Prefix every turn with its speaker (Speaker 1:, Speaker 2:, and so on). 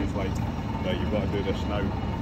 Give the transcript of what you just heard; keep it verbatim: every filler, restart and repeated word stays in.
Speaker 1: it's like, right, you've got to do this now.